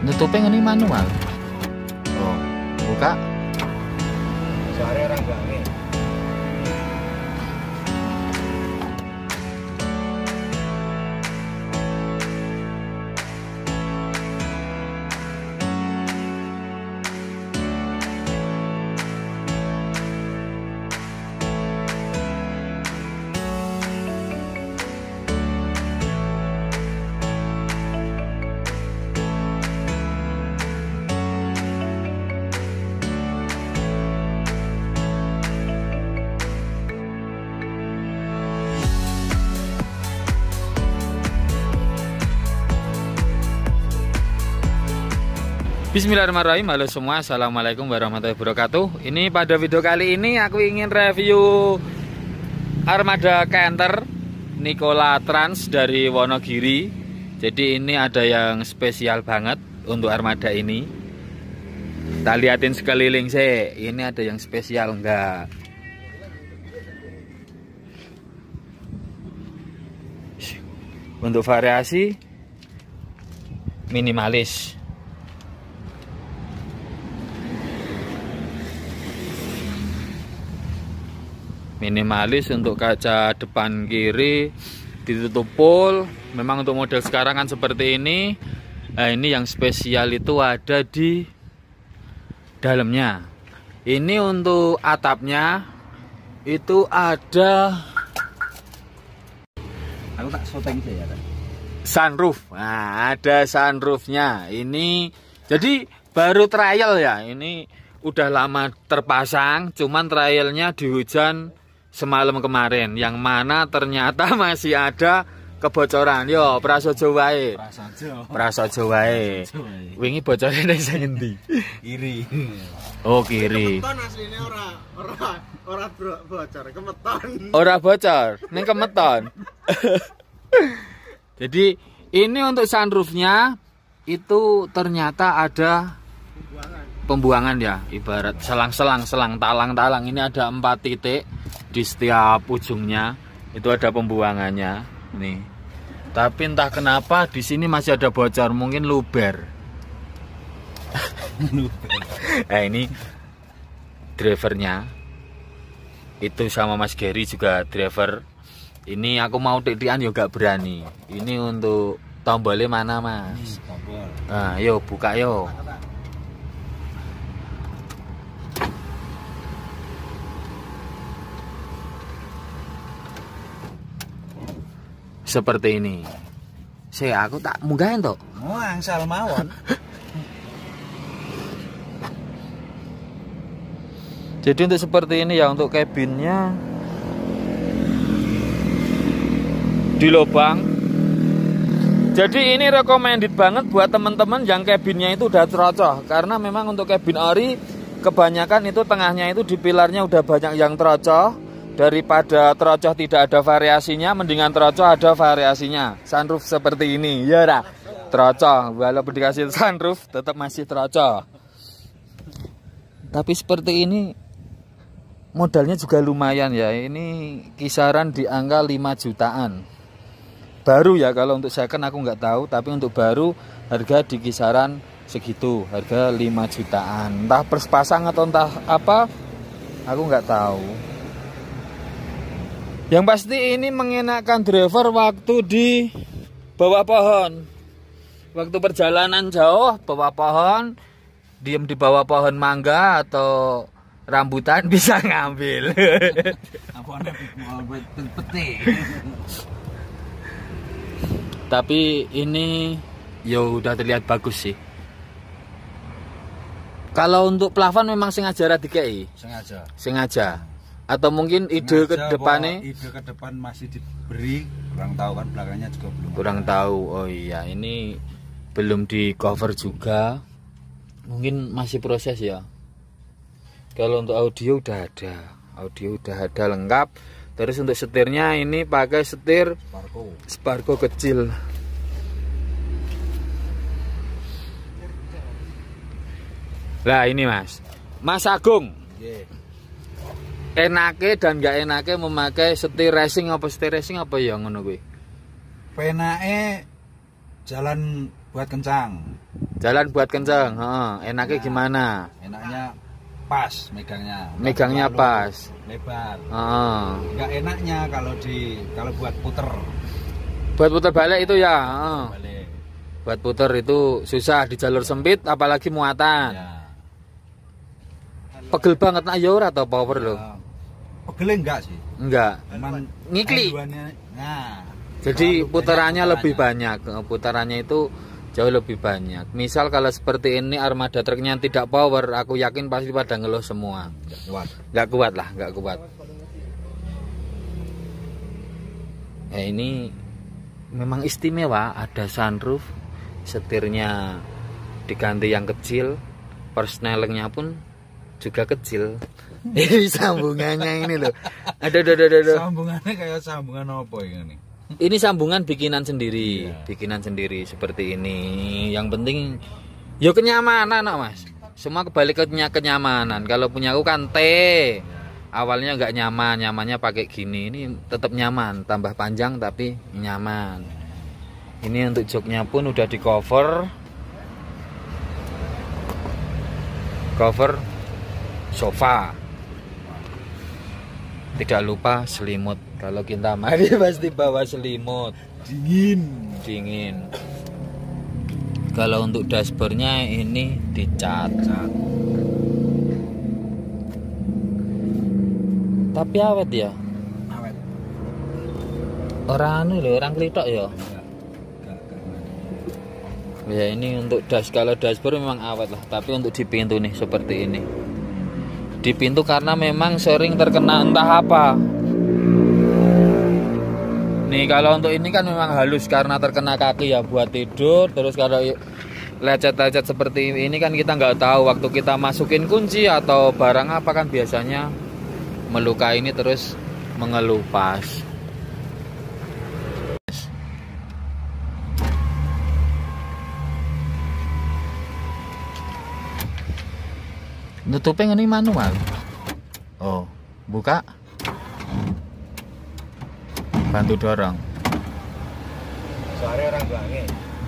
Nutupnya ini manual. Oh, buka. Soalnya orang gawe. Bismillahirrahmanirrahim. Halo semua, assalamualaikum warahmatullahi wabarakatuh. Ini pada video kali ini aku ingin review armada Canter Nikola Trans dari Wonogiri. Jadi ini ada yang spesial banget untuk armada ini. Kita liatin sekeliling sih. Ini ada yang spesial enggak? Untuk variasi minimalis. Minimalis untuk kaca depan kiri ditutup full. Memang untuk model sekarang kan seperti ini. Nah, ini yang spesial itu ada di dalamnya. Ini untuk atapnya itu ada, Aku tak syuting sih ya. sunroof. Nah, ada sunroofnya. Ini jadi baru trial ya. Ini udah lama terpasang, cuman trialnya di hujan semalam kemarin, yang mana ternyata masih ada kebocoran. Yo, prasaja wae. Prasaja wae. Wingi bocore ning sing endi? Kiri. Oh, kiri. Kemeton asline ora bocor, kemeton. Ora bocor, ning kemeton. Jadi ini untuk sunroofnya itu ternyata ada pembuangan ya, ibarat selang-selang, talang-talang. Ini ada 4 titik di setiap ujungnya, itu ada pembuangannya nih. Tapi entah kenapa di sini masih ada bocor, mungkin luber. Nah, ini drivernya itu sama Mas Gary juga driver. Ini aku mau titian yo gak berani. Ini untuk tombolnya mana Mas? Tombol. Nah, yo buka yo. Seperti ini. Aku tak munggahin toh. Oh, angsal mawon. Jadi untuk seperti ini ya, untuk kabinnya di lubang. Jadi ini recommended banget buat teman-teman yang kabinnya itu udah terocok, karena memang untuk kabin ori kebanyakan itu tengahnya itu di pilarnya udah banyak yang terocok. Daripada terocok tidak ada variasinya, mendingan terocok ada variasinya. Sunroof seperti ini, ya dah. Terocok, walaupun dikasih sunroof tetap masih terocok. Tapi seperti ini modalnya juga lumayan ya. Ini kisaran di angka 5 jutaan. Baru ya, kalau untuk second aku nggak tahu, tapi untuk baru harga di kisaran segitu, harga 5 jutaan. Entah persepasang atau entah apa, aku nggak tahu. Yang pasti ini mengenakan driver waktu di bawah pohon. Waktu perjalanan jauh bawah pohon, diem di bawah pohon mangga atau rambutan bisa ngambil. Apa ana buat peti. Tapi ini ya udah terlihat bagus sih. Kalau untuk plafon memang sengaja dikei. Sengaja. Atau mungkin ide ke depannya? Ide ke depan masih diberi, kurang tahu kan, belakangnya juga belum. Kurang tahu. Oh iya, ini belum di cover juga. Mungkin masih proses ya. Kalau untuk audio udah ada lengkap. Terus untuk setirnya ini pakai setir Sparco kecil. Lah ini Mas Agung. Enake dan gak enake memakai setir racing apa ya ngono kuwi? Penake jalan buat kencang. Jalan buat kenceng. Enaknya gimana? Enaknya pas megangnya. Megangnya pas. Lebar. Enggak enaknya kalau buat puter. Buat puter balik itu ya. Balik. Buat puter itu susah di jalur sempit, apalagi muatan. Ya. Pegel banget nak ya ora atau power lho. Pegel enggak sih? Enggak. Cuman Ngikli. Nah. Jadi putarannya lebih banyak. Putarannya itu jauh lebih banyak. Misal kalau seperti ini armada truknya tidak power, aku yakin pasti pada ngeluh semua. Enggak kuat lah, enggak kuat. Ini memang istimewa, ada sunroof, setirnya diganti yang kecil, persnelingnya pun juga kecil. Ini sambungannya ini loh. Ada. Sambungannya kayak sambungan apa ini? Ini sambungan bikinan sendiri, bikinan sendiri seperti ini. Yang penting, ya kenyamanan, Mas. Semua kembali ke kenyamanan. Kalau punya aku kan T, awalnya nggak nyaman, nyamannya pakai gini. Ini tetap nyaman, tambah panjang tapi nyaman. Ini untuk joknya pun udah di cover sofa. Tidak lupa selimut. Kalau kita mandi pasti bawa selimut. Dingin. Kalau untuk dashboardnya ini dicat. Tapi awet ya. Awet. Orang klitok ya. Ya ini untuk kalau dashboard memang awet lah. Tapi untuk di pintu nih seperti ini. Di pintu karena memang sering terkena entah apa. Nih kalau untuk ini kan memang halus karena terkena kaki ya buat tidur. Terus kalau lecet-lecet seperti ini kan kita nggak tahu waktu kita masukin kunci atau barang apa kan biasanya melukai ini terus mengelupas. Nutupnya ini manual. Oh, buka. Bantu dorong. Soalnya orang bange.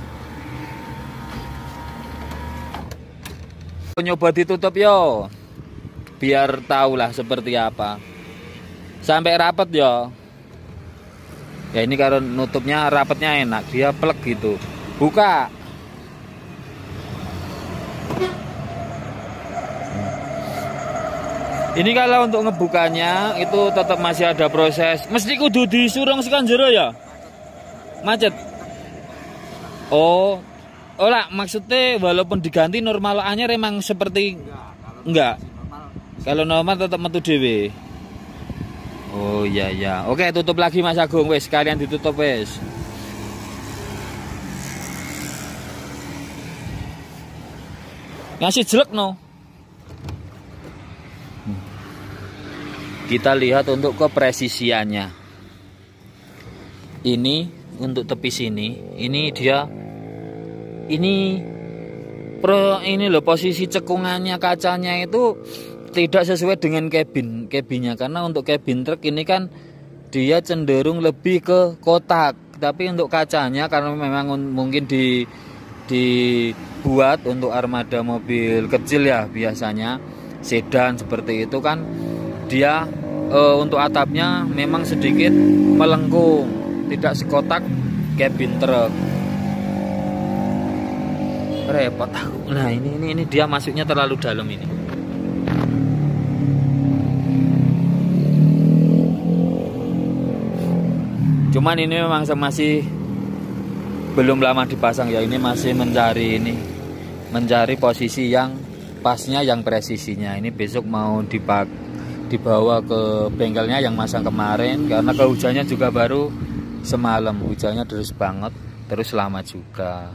Nyoba ditutup yo. Biar tahulah seperti apa. Sampai rapat yo. Ya ini kalau nutupnya rapatnya enak, dia plek gitu. Buka. Ini kalau untuk ngebukanya itu tetap masih ada proses. Mesti kudu disurung sekan jero ya? Macet. Oh lah maksudnya walaupun diganti normal anyar emang seperti enggak. Kalau normal tetap metu dhewe. Oh iya. Oke, tutup lagi Mas Agung wes, kalian ditutup wes. Ngasih jelek no. Kita lihat untuk kepresisiannya. Ini untuk tepi sini, ini dia ini loh posisi cekungannya kacanya itu tidak sesuai dengan cabinnya karena untuk cabin truk ini kan dia cenderung lebih ke kotak, tapi untuk kacanya karena memang mungkin dibuat untuk armada mobil kecil ya biasanya sedan seperti itu kan dia untuk atapnya memang sedikit melengkung, tidak sekotak cabin truk. Repot aku. Nah ini dia masuknya terlalu dalam ini. Cuman ini memang masih belum lama dipasang ya. Ini masih mencari posisi yang pasnya, yang presisinya. Ini besok mau dibawa ke bengkelnya yang masang kemarin karena kehujannya juga baru semalam, hujannya terus banget, terus lama juga.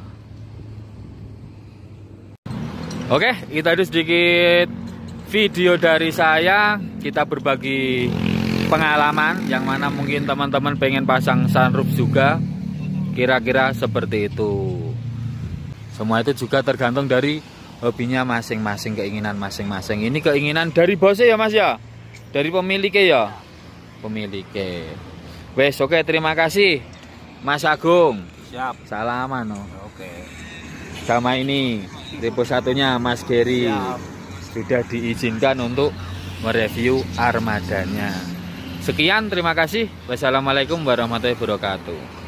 Oke, kita itu sedikit video dari saya, kita berbagi pengalaman yang mana mungkin teman-teman pengen pasang sunroof juga, kira-kira seperti itu. Semua itu juga tergantung dari hobinya masing-masing, keinginan masing-masing. Ini keinginan dari bosnya ya Mas ya? Dari pemiliknya ya? Pemiliknya. Wes, oke, terima kasih Mas Agung. Siap. Salaman. Oke. sama ini tipe satunya Mas Geri Siap. sudah diizinkan untuk mereview armadanya. Sekian, terima kasih. Wassalamualaikum warahmatullahi wabarakatuh.